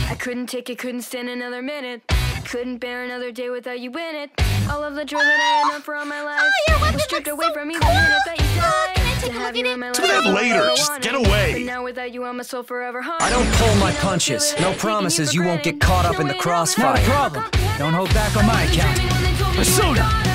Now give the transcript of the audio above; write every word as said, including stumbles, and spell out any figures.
I couldn't take it, couldn't stand another minute. Couldn't bear another day without you in it. All of the joy that I had known for all my life Oh, was stripped away so from me cool. the minute that you Oh, died. can I take To a have look you at in my it? life Do that is all I later. ever Just wanted. get away. But now without you, I'm a soul forever haunted. I don't pull my You know, punches. I feel No it, promises taking you for won't get granted. caught up No in the way around it. crossfire. Not a problem. Don't hold back on my account. Persona!